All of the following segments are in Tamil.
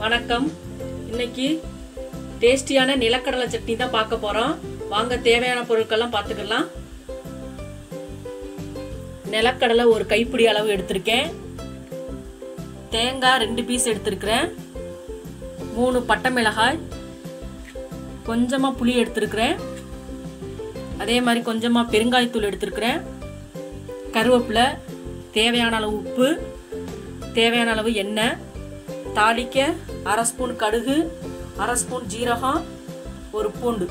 வணக்கம். இன்னைக்கு டேஸ்டியான நிலக்கடலை சட்னி தான் பார்க்க போறோம். வாங்க தேவையான பொருட்கள்லாம் பார்த்துக்கலாம். நிலக்கடலை ஒரு கைப்பிடி அளவு எடுத்திருக்கேன். தேங்காய் 2 பீஸ் எடுத்திருக்கிறேன். 3 பட்டை மிளகாய், கொஞ்சமா புளி எடுத்திருக்கிறேன். அதே மாதிரி கொஞ்சமா பெருங்காயத்தூள் எடுத்திருக்கிறேன். கருவேப்பிலை, தேவையான அளவு உப்பு, தேவையான அளவு எண்ணெய், தாளிக்க 1/2 ஸ்பூன் கடுகு, 1/2 ஸ்பூன் ஜீரகம், ஒரு பூண்டு.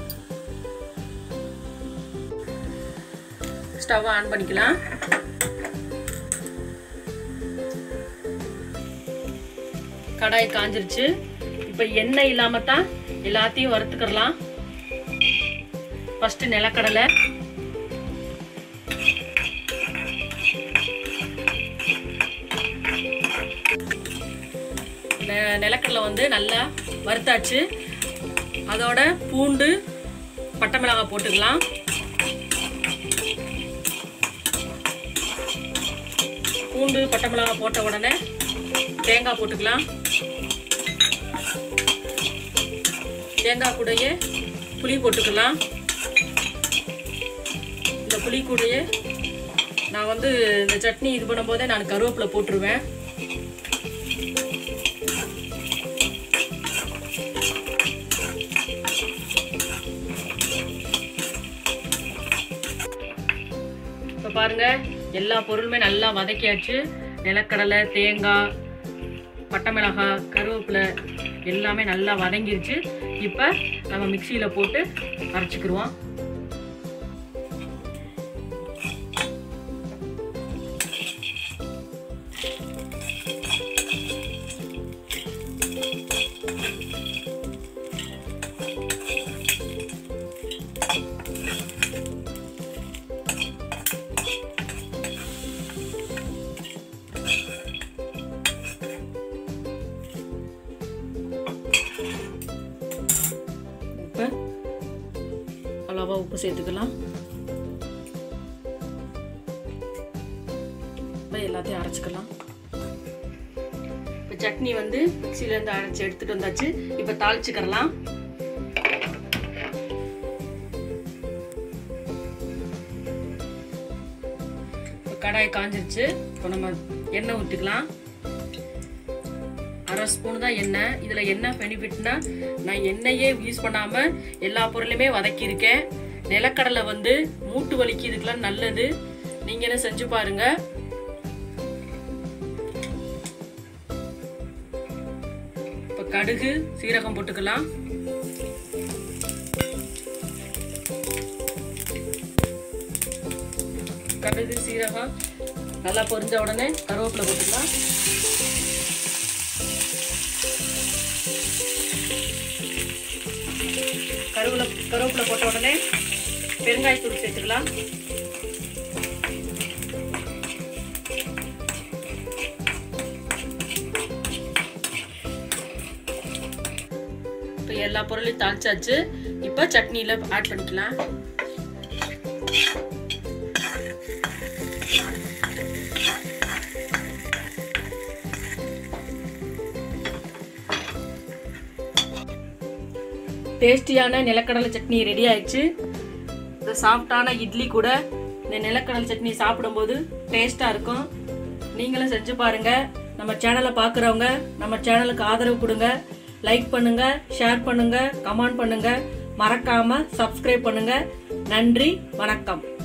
ஸ்டவ் ஆன் பண்ணிக்கலாம். கடாய் காஞ்சிருச்சு. இப்போ எண்ணெய் இல்லாம தான் எல்லாத்தையும் வறுத்துக்கலாம். ஃபர்ஸ்ட் நிலக்கடலை, நிலக்கடலை வந்து நல்லா வறுத்தாச்சு. அதோட பூண்டு, பட்டை மிளகாய் போட்டுக்கலாம். பூண்டு பட்டை மிளகாய் போட்ட உடனே தேங்காய் போட்டுக்கலாம். தேங்காய் கூடயே புளி போட்டுக்கலாம். இந்த புளி கூடயே நான் வந்து இந்த சட்னி இது பண்ணும்போதே நான் கருவேப்பிலை போட்டுருவேன். இப்போ பாருங்க, எல்லா பொருளுமே நல்லா வதக்கியாச்சு. நிலக்கடலை, தேங்காய், பட்டை மிளகாய், கருவேப்பிலை எல்லாமே நல்லா வதங்கிருச்சு. இப்போ நம்ம மிக்சியில் போட்டு அரைச்சிக்கிடுவோம். அளவா உப்பு சேர்த்துக்கலாம். எல்லாத்தையும் அரைச்சிக்கலாம். இப்போ சட்னி வந்து மிக்சில இருந்து அரைச்சி எடுத்துட்டு வந்தாச்சு. இப்போ தாளிச்சுக்கலாம். கடாய் காஞ்சிருச்சு. இப்போ நம்ம எண்ணெய் ஊற்றிக்கலாம். 1/2 ஸ்பூன் தான் எண்ணெய். இதில் என்ன பெனிஃபிட்னா, நான் எண்ணெயே யூஸ் பண்ணாமல் எல்லா பொருளையுமே வதக்கியிருக்கேன். நிலக்கடலை வந்து மூட்டு வலிக்கு இதுக்கெல்லாம் நல்லது. நீங்கள் என்ன செஞ்சு பாருங்க. இப்போ கடுகு, சீரகம் போட்டுக்கலாம். கடுகு, சீரகம் நல்லா பொரிஞ்ச உடனே கருவேப்பிலை போட்டுக்கலாம். கருவேப்பிலை போட்ட உடனே பெருங்காயத்தூள் சேர்த்துக்கலாம். இப்போ எல்லா பொருளையும் தாளிச்சாச்சு. இப்போ சட்னியில ஆட் பண்ணிக்கலாம். டேஸ்டியான நிலக்கடலை சட்னி ரெடி ஆயிடுச்சு. இந்த சாஃப்டான இட்லி கூட இந்த நிலக்கடலை சட்னி சாப்பிடும்போது டேஸ்ட்டாக இருக்கும். நீங்களும் செஞ்சு பாருங்க. நம்ம சேனலை பார்க்குறவங்க நம்ம சேனலுக்கு ஆதரவு கொடுங்க. லைக் பண்ணுங்க, ஷேர் பண்ணுங்க, கமெண்ட் பண்ணுங்க. மறக்காம சப்ஸ்கிரைப் பண்ணுங்க. நன்றி, வணக்கம்.